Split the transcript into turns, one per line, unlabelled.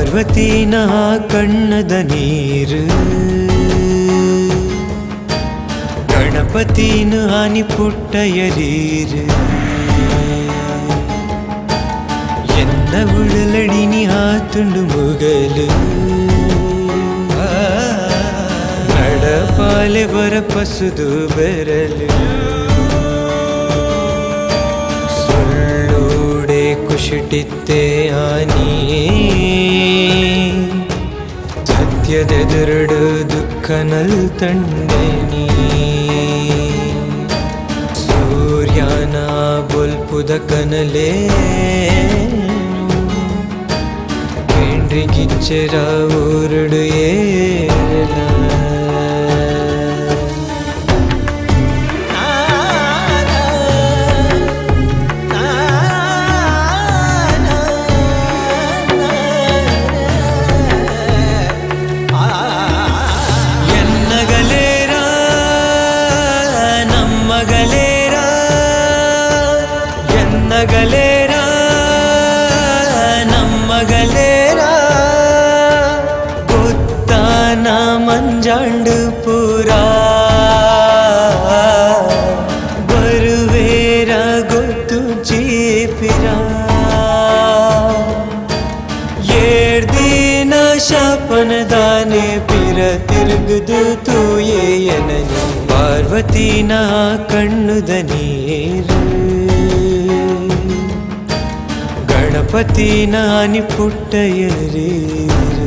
ಪಾರ್ವತಿನ ಕಣ್ಣದ ನೀರು ಗಣಪತಿನ ಆನಿ ಪುಟ್ಟಯರೀರು ಎನ್ನ ಉಡಲಡಿನಿ ಆತುಂಡು ಮುಗಲು ನಡಪಾಲೆ ಬರ ಪಸುದು ಬೆರಲು ಸುಳ್ಳೂಡೆ ಕುಶಿಟಿತ್ತೆ ಆನಿ ಸತ್ಯದೆದುರಡು ದುಃಖನಲ್ ತಂಡೆನಿ ಸೂರ್ಯನ ಬೊಲ್ಪುದ ಕನಲೇ ಗಿಚ್ಚರ ಊರುಡು ಏರಲ ಎನ್ನಗಲೇರ ನಮ್ಮಗಲೇರ ಎನ್ನಗಲೇರ ನಮ್ಮಗಲೇರ ಮಂಜಾಂಡು ಪೂರ ಬರುವೇರ ಗೊತ್ತು ಜೀಪಿರ ಏರ್ದಿನ ಶಾಪನದಾನೆ ಪಿರ ತಿರುಗುದು ತೂಯೇಯನ ಪಾರ್ವತಿನ ಕಣ್ಣುದ ನೀರು ಗಣಪತಿನ ಆನಿ ಪುಟ್ಟಯರೀರು